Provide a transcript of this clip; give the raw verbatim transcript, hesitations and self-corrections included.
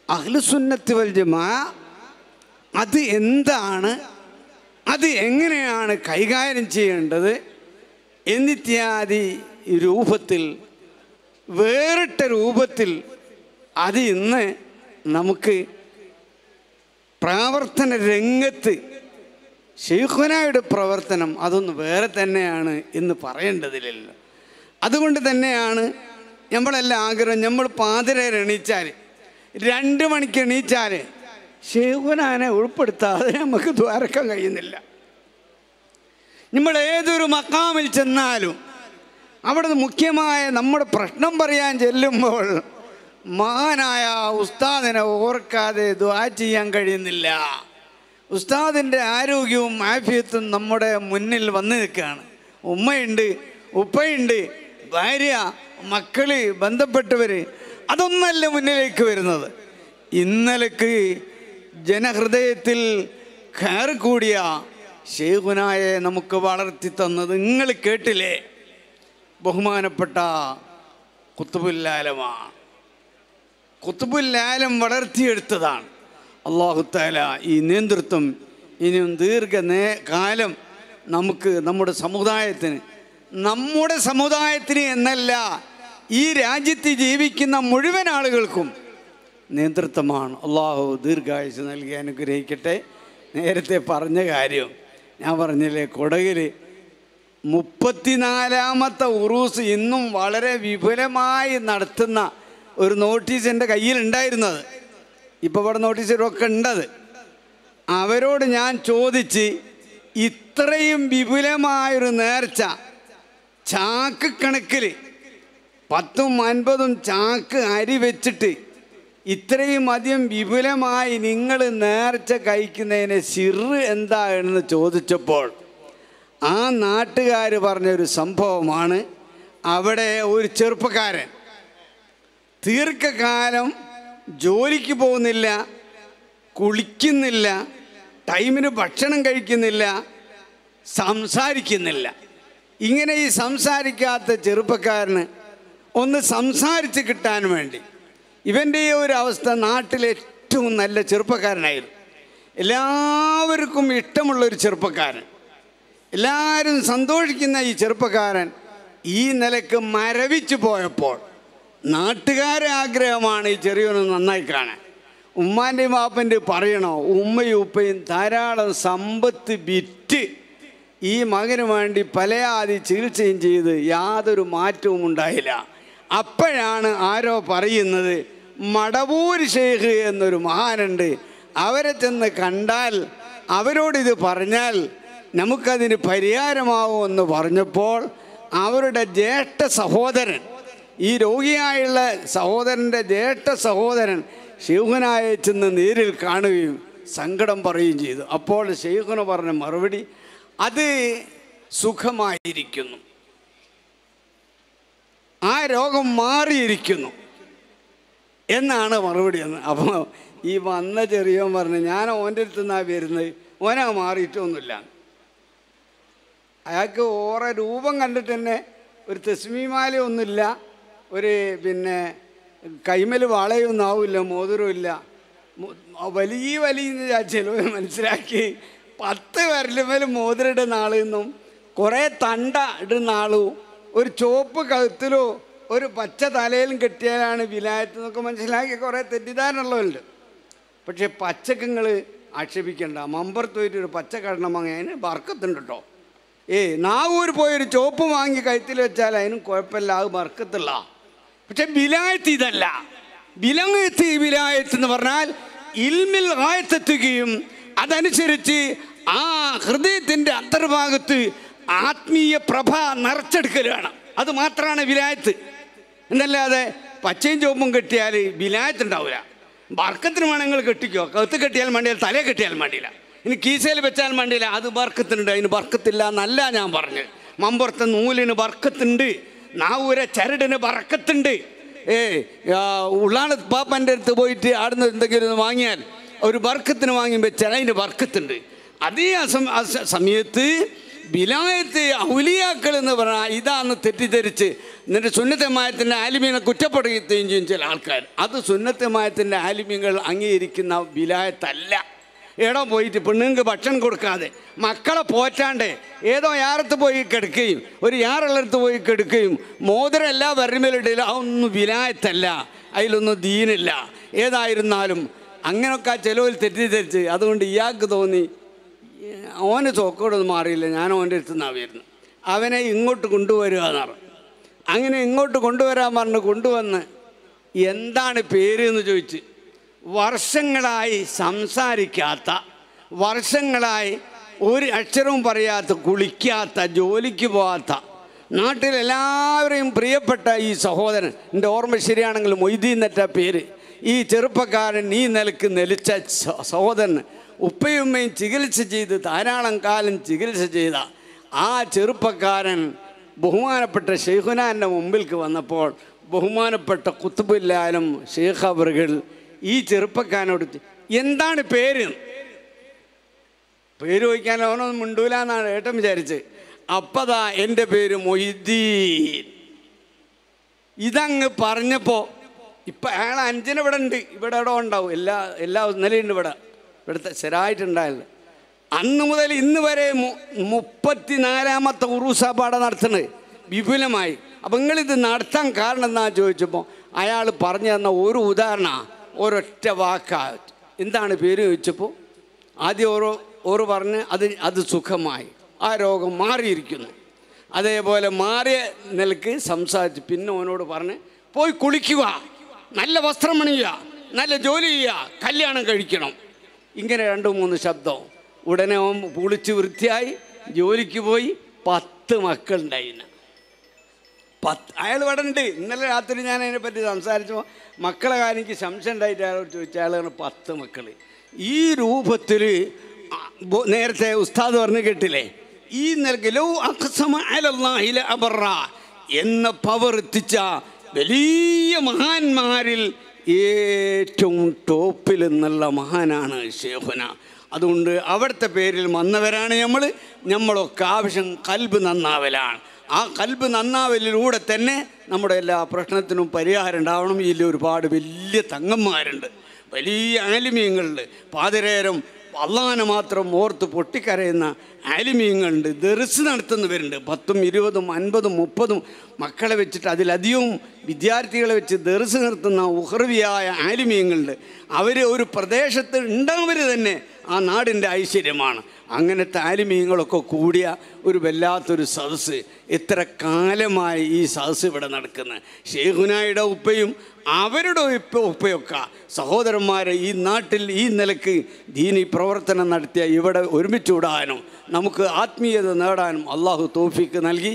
അഹ്ലുസുന്നത്ത് വൽ ജമാ അത് എന്താണ്, അത് എങ്ങനെയാണ് കൈകാര്യം ചെയ്യേണ്ടത് എന്നിത്യാദി രൂപത്തിൽ, വേറിട്ട രൂപത്തിൽ അത് ഇന്ന് നമുക്ക് പ്രവർത്തന രംഗത്ത് ശൈഖുനായുടെ പ്രവർത്തനം അതൊന്ന് വേറെ തന്നെയാണ് എന്ന് പറയേണ്ടതില്ലല്ലോ. അതുകൊണ്ട് തന്നെയാണ് നമ്മളെല്ലാം ആഗ്രഹം, നമ്മൾ പാതിരേരെ എണീച്ചാൽ, രണ്ട് മണിക്ക് എണീച്ചാൽ ശൈഖുനാനെ ഉൾപ്പെടുത്താതെ നമുക്ക് ദ്വാരക്കാൻ കഴിയുന്നില്ല. നമ്മൾ ഏതൊരു മക്കാമിൽ ചെന്നാലും അവിടെ മുഖ്യമായ നമ്മുടെ പ്രശ്നം പറയാൻ ചെല്ലുമ്പോൾ മഹാനായ ഉസ്താദിനെ ഓർക്കാതെ ദുആ ചെയ്യാൻ കഴിയുന്നില്ല. ഉസ്താദിൻ്റെ ആരോഗ്യവും ആഫിയത്തും നമ്മുടെ മുന്നിൽ വന്നു നിൽക്കുകയാണ്. ഉമ്മയുണ്ട്, ഉപ്പയുണ്ട്, ഭാര്യ, മക്കള്, ബന്ധപ്പെട്ടവർ, അതൊന്നല്ല മുന്നിലേക്ക് വരുന്നത്. ഇന്നലേക്ക് ജനഹൃദയത്തിൽ കയറി കൂടിയ ശൈഖുനായെ നമുക്ക് വളർത്തി തന്നത് നിങ്ങൾ കേട്ടില്ലേ? ബഹുമാനപ്പെട്ട ഖുത്ബുൽ ആലമാണ്. ഖുത്ബുൽ ആലം വളർത്തിയെടുത്തതാണ്. അല്ലാഹു തആല ഈ നേതൃത്വം ഇനിയും ദീർഘ നേ കാലം നമുക്ക് നമ്മുടെ സമുദായത്തിന്, നമ്മുടെ സമുദായത്തിന് എന്നല്ല ഈ രാജ്യത്ത് ജീവിക്കുന്ന മുഴുവൻ ആളുകൾക്കും നേതൃത്വമാണ്. അള്ളാഹു ദീർഘായുസ് നൽകി അനുഗ്രഹിക്കട്ടെ. നേരത്തെ പറഞ്ഞ കാര്യം ഞാൻ പറഞ്ഞില്ലേ, കൊടകിൽ മുപ്പത്തിനാലാമത്തെ ഉറൂസ് ഇന്നും വളരെ വിപുലമായി നടത്തുന്ന ഒരു നോട്ടീസ് എൻ്റെ കയ്യിലുണ്ടായിരുന്നത്. ഇപ്പോൾ ഇവിടെ നോട്ടീസിലൊക്കെ ഉണ്ടത്. അവരോട് ഞാൻ ചോദിച്ച്, ഇത്രയും വിപുലമായൊരു നേർച്ച ചാക്ക് കണക്കിൽ പത്തും അൻപതും ചാക്ക് അരി വെച്ചിട്ട് ഇത്രയും അധികം വിപുലമായി നിങ്ങൾ നേർച്ച കഴിക്കുന്നതിന് സിറ് എന്താ എന്ന് ചോദിച്ചപ്പോൾ ആ നാട്ടുകാർ പറഞ്ഞൊരു സംഭവമാണ്. അവിടെ ഒരു ചെറുപ്പക്കാരൻ ദീർഘകാലം ജോലിക്ക് പോകുന്നില്ല, കുളിക്കുന്നില്ല, ടൈമിന് ഭക്ഷണം കഴിക്കുന്നില്ല, സംസാരിക്കുന്നില്ല. ഇങ്ങനെ ഈ സംസാരിക്കാത്ത ചെറുപ്പക്കാരന് ഒന്ന് സംസാരിച്ച് കിട്ടാൻ വേണ്ടി, ഇവൻ്റെ ഈ ഒരു അവസ്ഥ നാട്ടിലെ ഏറ്റവും നല്ല ചെറുപ്പക്കാരനായിരുന്നു, എല്ലാവർക്കും ഇഷ്ടമുള്ളൊരു ചെറുപ്പക്കാരൻ, എല്ലാവരും സന്തോഷിക്കുന്ന ഈ ചെറുപ്പക്കാരൻ ഈ നിലക്ക് മരവിച്ചു പോയപ്പോൾ നാട്ടുകാരെ ആഗ്രഹമാണ് ഈ ചെറിയൊന്ന് നന്നായി കാണാൻ. ഉമ്മാൻ്റെയും വാപ്പൻ്റെയും പറയണോ, ഉമ്മയും ഉപ്പയും ധാരാളം സമ്പത്ത് വിറ്റ് ഈ മകന് വേണ്ടി പലയാതി ചികിത്സയും ചെയ്ത് യാതൊരു മാറ്റവും ഉണ്ടായില്ല. അപ്പോഴാണ് ആരോ പറയുന്നത്, മടവൂർ ഷെയ്ഖ് എന്നൊരു മഹാനുണ്ട്, അവരെ ചെന്ന് കണ്ടാൽ അവരോടിത് പറഞ്ഞാൽ നമുക്കതിന് പരിഹാരമാവുമെന്ന് പറഞ്ഞപ്പോൾ അവരുടെ ജ്യേഷ്ഠ സഹോദരൻ, ഈ രോഗിയായുള്ള സഹോദരൻ്റെ ജ്യേഷ്ഠ സഹോദരൻ ശൈഖുനായെ ചെന്ന് നേരിൽ കാണുകയും സങ്കടം പറയുകയും ചെയ്തു. അപ്പോൾ ശൈഖുന പറഞ്ഞ മറുപടി, അത് സുഖമായിരിക്കുന്നു, ആ രോഗം മാറിയിരിക്കുന്നു എന്നാണ് മറുപടി എന്ന്. അപ്പോൾ ഈ വന്ന ചെറിയവൻ പറഞ്ഞു, ഞാൻ ഓൻ്റെ അടുത്ത് നിന്നാണ് വരുന്നത്, ഓനാ മാറിയിട്ടൊന്നുമില്ല. അയാൾക്ക് ഓരോ രൂപം കണ്ടിട്ട് തന്നെ ഒരു തസ്മീമാലയൊന്നുമില്ല, ഒരു പിന്നെ കൈമൽ വളയൊന്നും ആവില്ല, മോതിരവും ഇല്ല, വലിയ വലിയ ചിലവ് മനസ്സിലാക്കി പത്ത് വിരലുമേൽ മോതിരം ഇടുന്ന ആളെന്നും കുറേ തണ്ട ഇടുന്ന ആളും ഒരു ചുവപ്പ് കഴുത്തിലോ ഒരു പച്ച തലയിലും കെട്ടിയാലാണ് വിലായത്ത് എന്നൊക്കെ മനസ്സിലാക്കി കുറേ തെറ്റിദ്ധാരണയുള്ളവരുണ്ട്. പക്ഷേ പച്ചക്കങ്ങൾ ആക്ഷേപിക്കേണ്ട, മമ്പറത്ത് പോയിട്ട് ഒരു പച്ച കടണം വാങ്ങി അതിന് ബർക്കത്തുണ്ട് കേട്ടോ. ഏയ് നാവൂർ പോയൊരു ചോപ്പ് വാങ്ങി കഴുത്തിൽ വെച്ചാൽ അതിനും കുഴപ്പമില്ല, അത് ബർക്കത്തുള്ള. പക്ഷെ വിലായത്ത് ഇതല്ല. വിലങ്ങെത്തി വിലായത്ത് എന്ന് പറഞ്ഞാൽ ഇൽമിൽ ആയത്തെത്തുകയും അതനുസരിച്ച് ആ ഹൃദയത്തിൻ്റെ അന്തർഭാഗത്ത് ആത്മീയ പ്രഭ നിറച്ചെടുക്കലാണ്. അത് മാത്രമാണ് വിലായത്ത്. എന്നല്ലാതെ പച്ചയും ചോപ്പും കെട്ടിയാൽ വിലായത്ത് ഉണ്ടാവില്ല. ബർക്കത്തിന് വേണമെങ്കിൽ കെട്ടിക്കോ, കഴുത്ത് കെട്ടിയാൽ വേണ്ടിയില്ല, തലയെ കെട്ടിയാൽ വേണ്ടിയില്ല, ഇനി കീസയിൽ വെച്ചാൽ വേണ്ടിയില്ല, അത് ബർക്കത്തിനുണ്ട്. അതിന് ബർക്കത്തില്ല എന്നല്ല ഞാൻ പറഞ്ഞ്. മമ്പുറത്തെ നൂലിന് ബർക്കത്തുണ്ട്, നാവൂര ചരടിന് ബർക്കത്തുണ്ട്. ഏ ഉള്ളാള് പാപ്പൻ്റെ അടുത്ത് പോയിട്ട് ആടുന്ന എന്തെങ്കിലും വാങ്ങിയാൽ ഒരു ബർക്കത്തിന് വാങ്ങി വെച്ചാൽ അതിന് ബർക്കത്തുണ്ട്. അതേ സമയത്ത് വിലായത്ത് ഔലിയാക്കൾ എന്ന് പറഞ്ഞാൽ ഇതാന്ന് തെറ്റിദ്ധരിച്ച് എന്നിട്ട് സുന്നത്തമായത്തിൻ്റെ ആലിമീനെ കുറ്റപ്പെടുത്തുകയും ചെയ്യും ചില ആൾക്കാർ. അത് സുന്നത്തമായത്തിൻ്റെ ആലിമീങ്ങൾ അംഗീകരിക്കുന്ന വിലായത്തല്ല. എടോ പോയിട്ട് പെണ്ണുങ്ങൾക്ക് ഭക്ഷണം കൊടുക്കാതെ മക്കളെ പോറ്റാണ്ട് ഏതോ യാറത്ത് പോയി കിടക്കുകയും ഒരു യാറുള്ളടത്ത് പോയി കിടക്കുകയും മോതിരം എല്ലാ വരമേലിടയിൽ അതൊന്നും വിലായത്തല്ല, അതിലൊന്നും ദീനില്ല. ഏതായിരുന്നാലും അങ്ങനെയൊക്കെ ആ ചിലവിൽ തെറ്റിദ്ധരിച്ച് അതുകൊണ്ട് ഇയാൾക്ക് തോന്നി ഓന് ചോക്കോടൊന്നും മാറിയില്ല, ഞാൻ ഓൻ്റെ അടുത്ത് നിന്നാണ് വരുന്നത്, അവനെ ഇങ്ങോട്ട് കൊണ്ടുവരിക എന്ന് പറഞ്ഞു. അങ്ങനെ ഇങ്ങോട്ട് കൊണ്ടുവരാൻ പറഞ്ഞ് കൊണ്ടുവന്ന് എന്താണ് പേര് എന്ന് ചോദിച്ച്, വർഷങ്ങളായി സംസാരിക്കാത്ത, വർഷങ്ങളായി ഒരു അക്ഷരവും പറയാത്ത, കുളിക്കാത്ത, ജോലിക്ക് പോകാത്ത, നാട്ടിലെല്ലാവരെയും പ്രിയപ്പെട്ട ഈ സഹോദരൻ, എൻ്റെ ഓർമ്മ ശരിയാണെങ്കിൽ മൊയ്തീൻ എന്നറ്റ പേര്, ഈ ചെറുപ്പക്കാരൻ ഈ നിലക്ക് നെലിച്ച സഹോദരൻ ഉപ്പയുമ്മയും ചികിത്സ ചെയ്ത് ധാരാളം കാലം ചികിത്സ ചെയ്ത ആ ചെറുപ്പക്കാരൻ ബഹുമാനപ്പെട്ട ഷെയ്ഖുനാൻ്റെ മുമ്പിൽക്ക് വന്നപ്പോൾ ബഹുമാനപ്പെട്ട കുത്തുബുല്ലാലും ഷെയ്ഖ് അവറുകൾ ഈ ചെറുപ്പക്കാരനോട് എന്താണ് പേര് പേര് ചോദിക്കാൻ അവനൊന്നും മിണ്ടൂല എന്നാണ് ഏട്ടൻ വിചാരിച്ച്. അപ്പതാ എൻ്റെ പേര് മൊയ്തീൻ. ഇതങ്ങ് പറഞ്ഞപ്പോൾ ഇപ്പം അയാൾ അഞ്ചിന് ഇവിടെ ഉണ്ട്, ഇവിടെ ഇവിടെ ഉണ്ടാവും, എല്ലാ എല്ലാ ഇന്നലെയുണ്ട് ഇവിടെ ഇവിടുത്തെ സ്ഥിരമായിട്ടുണ്ടായില്ല. അന്ന് മുതൽ ഇന്ന് വരെ മുപ്പത്തിനാലാമത്തെ ഉറൂസാപാട നടത്തുന്നത് വിപുലമായി. അപ്പം നിങ്ങളിത് നടത്താൻ കാരണം എന്നാ ചോദിച്ചപ്പോൾ അയാൾ പറഞ്ഞു തന്ന ഒരു ഉദാഹരണ ഒരൊറ്റ വാക്കാ. എന്താണ് പേര് ചോദിച്ചപ്പോൾ ആദ്യം ഓരോ ഓരോ പറഞ്ഞ് അത് അത് സുഖമായി, ആ രോഗം മാറിയിരിക്കുന്നു. അതേപോലെ മാറിയ നിലക്ക് സംസാരിച്ച് പിന്നെ ഓനോട് പറഞ്ഞ് പോയി കുളിക്കുക, നല്ല വസ്ത്രം അണിയുക, നല്ല ജോലി ചെയ്യുക, കല്യാണം കഴിക്കണം. ഇങ്ങനെ രണ്ട് മൂന്ന് ശബ്ദം. ഉടനെ ഓൻ കുളിച്ച് വൃത്തിയായി ജോലിക്ക് പോയി. പത്ത് മക്കളുണ്ടായിന്. പത്ത് അയാൾ ഇവിടെ ഉണ്ട്. ഇന്നലെ രാത്രി ഞാൻ അതിനെപ്പറ്റി സംസാരിച്ചപ്പോൾ മക്കളെ കാര്യം എനിക്ക് സംശയം ഉണ്ടായിട്ട് അയാളോട് ചോദിച്ചാൽ അയാൾ പറഞ്ഞു പത്ത് മക്കൾ. ഈ രൂപത്തിൽ നേരത്തെ ഉസ്താദ് പറഞ്ഞു കേട്ടില്ലേ, ഈ നിലക്കിലോ അഖ്സമഅലല്ലാഹില അബറ എന്ന പവർ എത്തിച്ച വലിയ മഹാന്മാരിൽ ഏറ്റവും ടോപ്പിൽ നിന്നുള്ള മഹാനാണ് ഷെയ്ഖുന. അതുകൊണ്ട് അവിടുത്തെ പേരിൽ വന്നവരാണ് നമ്മൾ. നമ്മളൊക്കെ ആവശ്യം കൽബ് നന്നാവലാണ്. ആ കൽബ് നന്നാവലിലൂടെ തന്നെ നമ്മുടെ എല്ലാ പ്രശ്നത്തിനും പരിഹാരം ഉണ്ടാവണം. ഇതിൽ ഒരുപാട് വലിയ തങ്ങന്മാരുണ്ട്, വലിയ ആലിമീങ്ങളുണ്ട്, പാതിരേരം അള്ളാനെ മാത്രം ഓർത്ത് പൊട്ടിക്കരയുന്ന ആലിമീങ്ങളുണ്ട്, ദർസ് നടത്തുന്നവരുണ്ട്. പത്തും ഇരുപതും അൻപതും മുപ്പതും മക്കളെ വെച്ചിട്ട് അതിലധികവും വിദ്യാർത്ഥികളെ വെച്ച് ദർസ് നിർത്തുന്ന ഉഹ്റവിയായ ആലിമീങ്ങളുണ്ട്. അവർ ഒരു പ്രദേശത്ത് ഉണ്ടാവർ തന്നെ ആ നാടിൻ്റെ ഐശ്വര്യമാണ്. അങ്ങനത്തെ ആലിമീങ്ങളൊക്കെ കൂടിയ ഒരു വല്ലാത്തൊരു സദസ്സ്. എത്ര കാലമായി ഈ സദസ്സ് ഇവിടെ നടക്കുന്നത്. ഷെയ്ഖുനായുടെ ഉപ്പയും അവരുടെ ഉപ്പ ഉപ്പയൊക്കെ സഹോദരന്മാരെ ഈ നാട്ടിൽ ഈ നിലക്ക് ദീനി പ്രവർത്തനം നടത്തിയ ഇവിടെ ഒരുമിച്ച് വിടാനും നമുക്ക് ആത്മീയത നേടാനും അള്ളാഹു തൗഫീക്ക് നൽകി.